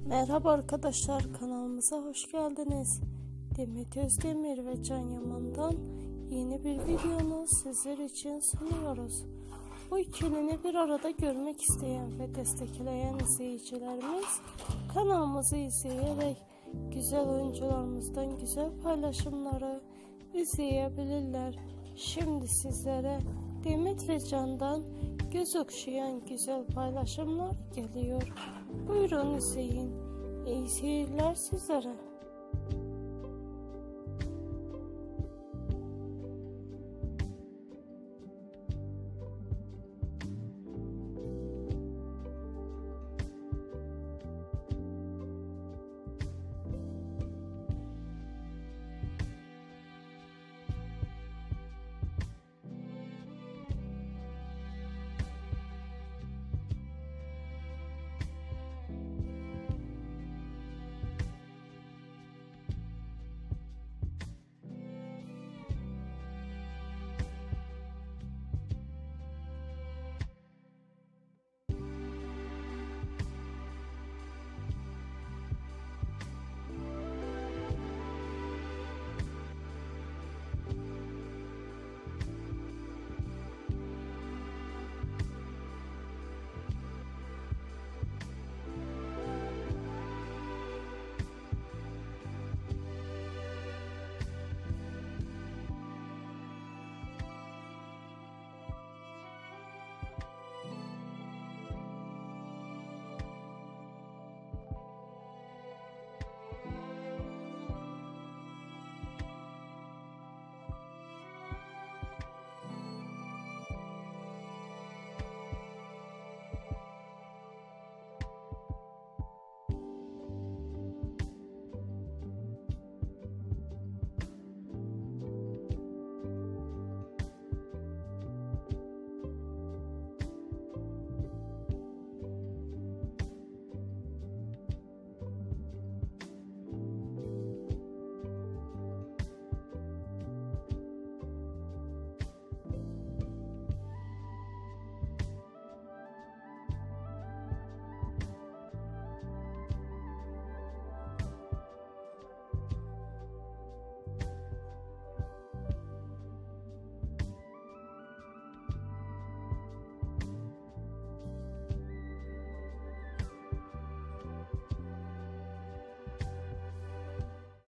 Merhaba arkadaşlar, kanalımıza hoş geldiniz. Demet Özdemir ve Can Yaman'dan yeni bir videonu sizler için sunuyoruz. Bu ikilini bir arada görmek isteyen ve destekleyen izleyicilerimiz kanalımızı izleyerek güzel oyuncularımızdan güzel paylaşımları izleyebilirler. Şimdi sizlere Demet ve Can'dan göz okşayan güzel paylaşımlar geliyor. Buyurun izleyin. İyi seyirler sizlere.